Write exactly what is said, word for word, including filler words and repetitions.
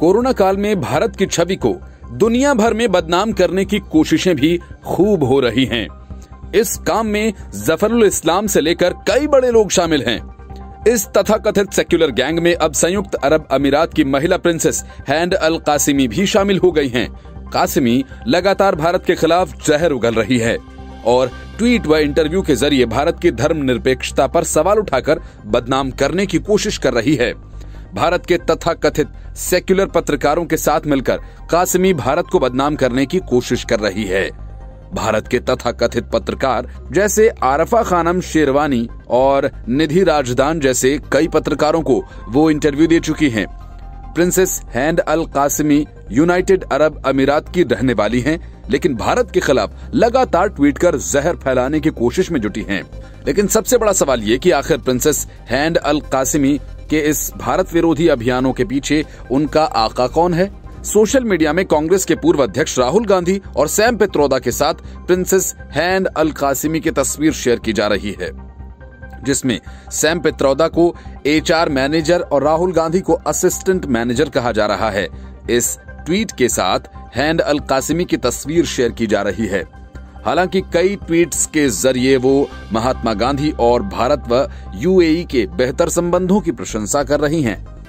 Corona काल में भारत की छवि को दुनिया भर में बदनाम करने की कोशिशें भी खूब हो रही हैं। इस काम में जफरुल इस्लाम से लेकर कई बड़े लोग शामिल हैं। इस तथाकथित सेक्युलर गैंग में अब संयुक्त अरब अमीरात की महिला प्रिंसेस हैंड अल कासिमी भी शामिल हो गई हैं। कासिमी लगातार भारत के खिलाफ जहर उगल रही है और ट्वीट व इंटरव्यू के जरिए भारत की धर्मनिरपेक्षता पर सवाल उठाकर बदनाम करने की कोशिश कर रही है। भारत के तथाकथित सेक्युलर पत्रकारों के साथ मिलकर कासिमी भारत को बदनाम करने की कोशिश कर रही है। भारत के तथाकथित पत्रकार जैसे आरफा खानम शेरवानी और निधि राजदान जैसे कई पत्रकारों को वो इंटरव्यू दे चुकी हैं। Princess Hend Al Qasimi United Arab अमीरात की रहने वाली हैं, लेकिन भारत के खिलाफ लगातार ट्वीट कर जहर फैलाने की कोशिश में जुटी हैं। लेकिन सबसे बड़ा सवाल ये कि आखिर प्रिंसेस हैंड अल कासिमी के इस भारत विरोधी अभियानों के पीछे उनका आका कौन है? सोशल मीडिया में कांग्रेस के पूर्व अध्यक्ष राहुल गांधी और सैम पित्रोदा के साथ प्रिंसेस हैंड अल कासिमी की तस्वीर शेयर की जा रही है, जिसमें सैम पित्रोदा को एचआर मैनेजर और राहुल गांधी को असिस्टेंट मैनेजर कहा जा रहा है। इस ट्वीट के साथ हैंड अल कासिमी की तस्वीर शेयर की जा रही है। हालांकि कई ट्वीट्स के जरिए वो महात्मा गांधी और भारत व यूएई के बेहतर संबंधों की प्रशंसा कर रही हैं।